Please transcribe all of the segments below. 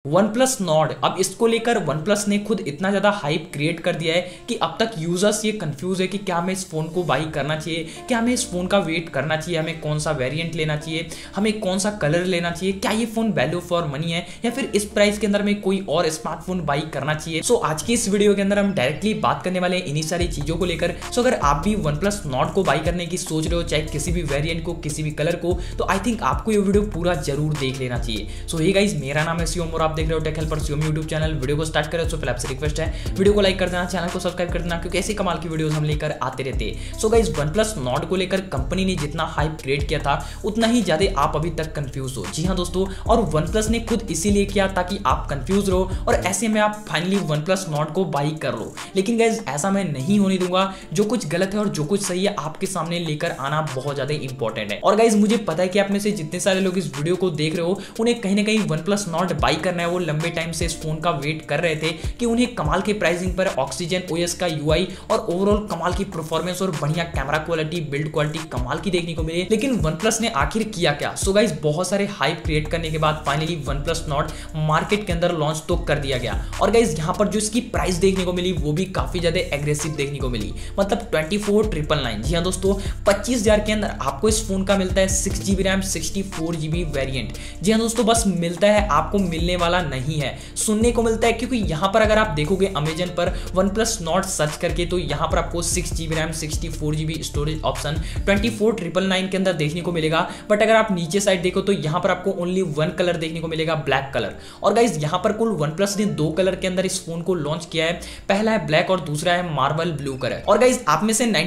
One plus Nord, अब इसको लेकर वन प्लस ने खुद इतना ज़्यादा हाइप क्रिएट कर दिया है कि अब तक यूजर्स ये कंफ्यूज है कि क्या हमें इस फोन को बाई करना चाहिए, क्या हमें इस फोन का वेट करना चाहिए, हमें कौन सा वेरिएंट लेना चाहिए, हमें कौन सा कलर लेना चाहिए, क्या ये फोन वैल्यू फॉर मनी है या फिर इस प्राइस के अंदर में कोई और स्मार्टफोन बाई करना चाहिए। सो आज की इस वीडियो के अंदर हम डायरेक्टली बात करने वाले हैं इन्हीं सारी चीज़ों को लेकर। सो अगर आप भी वन प्लस नॉर्ड को बाई करने की सोच रहे हो, चाहे किसी भी वेरियंट को, किसी भी कलर को, तो आई थिंक आपको ये वीडियो पूरा जरूर देख लेना चाहिए। सो हे गाइस, मेरा नाम है शिवम और आप देख रहे हो tech helper YouTube channel. Video को स्टार्ट करें तो फिर आपसे रिक्वेस्ट है वीडियो को लाइक कर देना, चैनल को सब्सक्राइब कर देना, क्योंकि ऐसी कमाल की वीडियोस हम लेकर आते रहते हैं। So guys, OnePlus Nord को लेकर कंपनी ने जितना हाइप क्रिएट किया था उतना ही ज्यादा आप अभी तक कंफ्यूज हो। जी हाँ दोस्तों, और वन प्लस ने खुद इसीलिए किया ताकि आप कंफ्यूज रहो और ऐसे में आप फाइनली वन प्लस नॉर्ड को बाई कर लो। लेकिन गाइस, ऐसा मैं नहीं होने दूंगा। जो कुछ गलत है और जो कुछ सही है आपके सामने लेकर आना बहुत ज्यादा इंपॉर्टेंट है। और गाइस, मुझे पता है कि आप में से जितने सारे लोग इस वीडियो को देख रहे हो उन्हें कहीं ना कहीं वन प्लस नॉर्ड बाई करना है। वो लंबे टाइम से इस फोन का वेट कर रहे थे कि उन्हें कमाल के प्राइसिंग पर ऑक्सीजन ओएस का यूआई और ओवरऑल कमाल की परफॉर्मेंस और बढ़िया कैमरा क्वालिटी, बिल्ड क्वालिटी कमाल की देखने को मिले। लेकिन OnePlus ने आखिर किया क्या? सो गाइस, बहुत सारे हाइप क्रिएट करने के बाद फाइनली OnePlus नॉर्ड मार्केट के अंदर लॉन्च तो कर दिया गया। और गाइस, यहां पर जो इसकी प्राइस देखने को मिली वो भी काफी ज्यादा एग्रेसिव देखने को मिली, मतलब 24,999। जी हां दोस्तों, 25,000 के अंदर आपको इस फोन का मिलता है 6GB रैम 64GB वेरिएंट। जी हां दोस्तों, बस मिलता है, आपको मिलने वाला नहीं है, सुनने को मिलता है। क्योंकि यहां पर अगर आप देखोगे अमेजन पर OnePlus नॉर्ड सर्च करके तो यहां पर आपको 6GB RAM 64GB storage option 24,999 के अंदर देखने को मिलेगा। बट अगर आप नीचे साइड देखो तो यहां पर आपको ओनली वन कलर देखने को मिलेगा, ब्लैक कलर। और गाइस, यहां पर कुल OnePlus ने दो कलर के अंदर इस फोन को लॉन्च किया है। पहला है ब्लैक और दूसरा है मार्बल ब्लू कलर। और गाइस, आप में से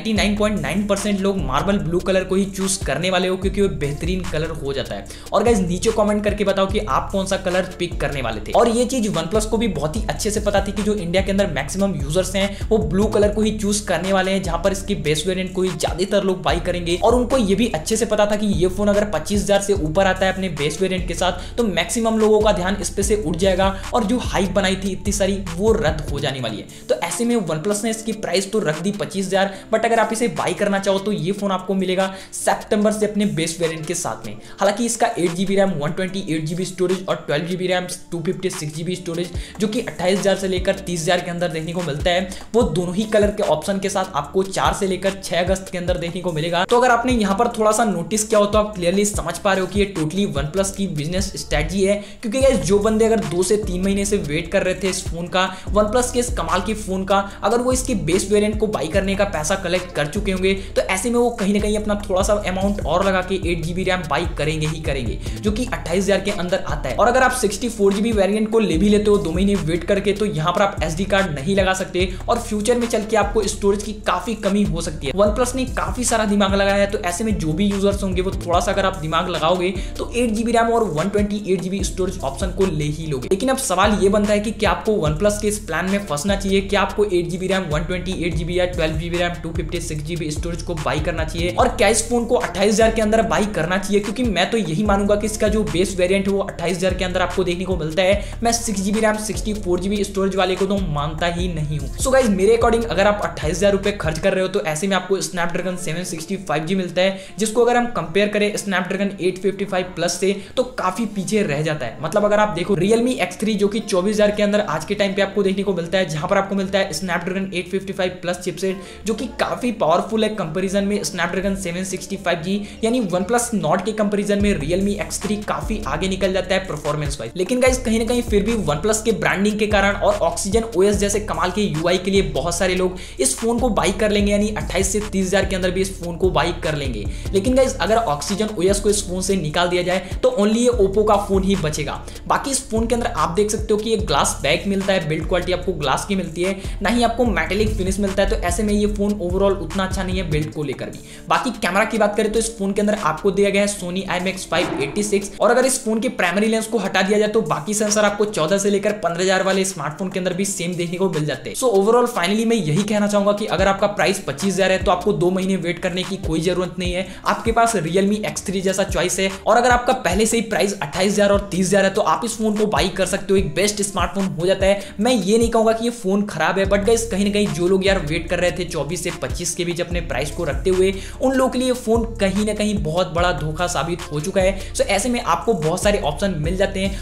99.9% लोग मार्बल ब्लू कलर को ही चूज करने वाले हो क्योंकि वो बेहतरीन कलर हो जाता है। और गाइस, नीचे कमेंट करके बताओ कि आप कौन सा कलर पिक करने वाले थे। और ये चीज OnePlus को भी बहुत ही अच्छे से पता थी कि जो इंडिया के अंदर मैक्सिमम यूजर्स हैं वो ब्लू कलर को ही चूज करने वाले हैं, जहां पर इसके बेस वेरिएंट को ही ज्यादातर लोग बाई करेंगे। और उनको ये भी अच्छे से पता था कि ये फोन अगर 25,000 से ऊपर आता है अपने बेस वेरिएंट के साथ तो मैक्सिमम लोगों का ध्यान इस पे से उठ जाएगा और जो हाइप बनाई थी इतनी सारी वो रद्द हो जाने वाली है। तो ऐसे में OnePlus ने इसकी प्राइस तो रख दी 25,000, बट अगर आप इसे बाई करना चाहो तो ये फोन आपको मिलेगा सितंबर से अपने बेस वेरिएंट के साथ में। हालांकि इसका 8GB रैम 128GB स्टोरेज और 12GB रैम 256GB स्टोरेज जो कि 28,000 से लेकर 30,000 के अंदर देखने को मिलता है, वो दोनों ही कलर के ऑप्शन के साथ आपको 4 से लेकर 6 अगस्त के अंदर देखने को मिलेगा। तो अगर आपने यहाँ पर थोड़ा सा नोटिस किया हो तो आप क्लियरली समझ पा रहे हो कि ये टोटली OnePlus की बिजनेस स्ट्रेटजी है। क्योंकि गाइस, जो बंदे अगर 2 से 3 महीने से वेट कर रहे थे इस फोन का, OnePlus के इस कमाल के फोन का, अगर वो इसके बेस वेरिएंट को बाई करने का पैसा कलेक्ट कर चुके होंगे तो ऐसे में वो कहीं ना कहीं अपना थोड़ा सा अमाउंट और लगा के 8GB रैम बाई करेंगे ही करेंगे, जो कि 28,000 के अंदर आता है। और अगर आप 64GB वेरिएंट को ले भी लेते हो 2 महीने वेट करके तो यहाँ पर आप SD कार्ड नहीं लगा सकते और फ्यूचर में चल के आपको स्टोरेज की काफी कमी हो सकती है। OnePlus ने काफी सारा दिमाग लगाया है, तो ऐसे में जो भी यूजर्स होंगे वो थोड़ा सा अगर आप दिमाग लगाओगे तो 8GB रैम और 128GB स्टोरेज ऑप्शन को ले ही लोगे। लेकिन अब सवाल ये बनता है कि क्या आपको OnePlus के इस प्लान में फंसना चाहिए? क्या आपको 8GB रैम 128GB या 12GB रैम 256GB स्टोरेज को बाई करना चाहिए? और क्या इस फोन को 28,000 के अंदर बाई करना चाहिए? क्योंकि मैं तो यही मानूंगा कि इसका जो बेस वेरिएंट है वो 28,000 के अंदर आपको देखने को मिलता है। मैं 6GB रैम 64GB स्टोरेज वाले को तो मानता ही नहीं हूं। सो गाइस, मेरे अकॉर्डिंग अगर आप 28,000 रुपए खर्च कर रहे हो तो ऐसे में आपको स्नैपड्रैगन 765G मिलता है, जिसको अगर हम कंपेयर करें स्नैपड्रैगन 855 प्लस से तो काफी पीछे रह जाता है। मतलब अगर आप देखो Realme X3 जो कि 24,000 के अंदर आज के टाइम पे आपको देखने को मिलता है, जहां पर आपको मिलता है स्नैपड्रैगन 855 प्लस चिपसेट जो कि काफी पावरफुल है कंपैरिजन में स्नैपड्रैगन 765G। यानी OnePlus नॉर्ड के कंपैरिजन में Realme X3 काफी आगे निकल जाता है परफॉर्मेंस वाइज। लेकिन गाइस, कहीं ना कहीं फिर भी OnePlus के ब्रांडिंग के कारण और ऑक्सीजन ओएस जैसे कमाल के यूआई के लिए बहुत सारे लोग इस फोन को बाई कर लेंगे, यानी 28 से 30,000 के अंदर भी इस फोन को बाई कर लेंगे। लेकिन गाइस, अगर ऑक्सीजन ओएस को इस फोन से निकाल दिया जाए तो ओनली ये ओप्पो का फोन ही बचेगा। बाकी इस फोन के अंदर आप देख सकते हो कि ये ग्लास बैक मिलता है, बिल्ड क्वालिटी आपको ग्लास की मिलती है, ना ही आपको मेटेलिक फिनिश मिलता है। तो ऐसे में ये फोन ओवरऑल उतना अच्छा नहीं है बिल्ड को लेकर भी। बाकी कैमरा की बात करें तो इस फोन के अंदर आपको दिया गया है Sony IMX586। और अगर इस फोन के प्राइमरी लेंस को हटा दिया जाए तो बाकी सेंसर आपको 14 से लेकर 15,000 वाले स्मार्टफोन के अंदर भी सेम देखने को मिल जाते हैं। सो ओवरऑल फाइनली मैं यही कहना चाहूंगा कि अगर आपका प्राइस 25,000 है तो आपको 2 महीने वेट करने की कोई जरूरत नहीं है। आपके पास Realme X3 जैसा चॉइस है। और अगर आपका पहले से ही प्राइस 28,000 और 30,000 है तो आप इस फोन को बाई कर सकते हो, एक बेस्ट स्मार्टफोन हो जाता है। मैं ये नहीं कहूंगा कि ये फोन खराब है, बट गाइस, कहीं ना कहीं जो लोग यार वेट कर रहे थे 24 से 25 के बीच अपने प्राइस को रखते हुए, उन लोगों के लिए फोन कहीं ना कहीं बहुत बड़ा धोखा साबित हो चुका है। सो ऐसे में आपको बहुत सारे ऑप्शन मिल जाते हैं और आने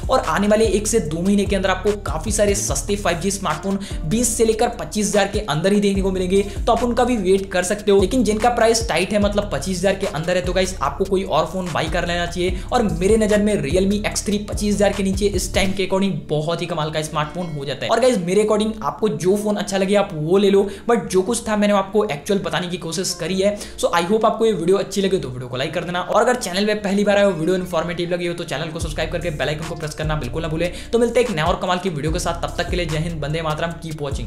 आने वाले 1 से 2 महीने के अंदर आपको काफी सारे सस्ते 5G स्मार्टफोन 20 से लेकर 25,000 के अंदर ही देखने को मिलेंगे, तो आप उनका भी वेट कर सकते हो। लेकिन जिनका प्राइस टाइट है, मतलब 25,000 के अंदर है, तो गाइस आपको कोई और फोन बाई कर लेना चाहिए। और मेरे नजर में Realme X3 25,000 के नीचे इस टाइम के अकॉर्डिंग बहुत ही कमाल का स्मार्टफोन हो जाता है। और गाइस मेरे अकॉर्डिंग आपको जो फोन अच्छा लगे आप वो ले लो, बट जो कुछ था मैंने आपको एक्चुअल बताने की कोशिश करी है। सो आई होप आपको ये वीडियो अच्छी लगे तो वीडियो को लाइक कर देना, और अगर चैनल पे पहली बार आए हो, वीडियो इन्फॉर्मेटिव लगी हो तो चैनल को सब्सक्राइब करके बेल आइकन को प्रेस करना बिल्कुल ना भूले। तो मिलते हैं एक नए और कमाल की वीडियो के साथ, तब तक के लिए जय हिंद, वंदे मातरम, कीप वॉचिंग।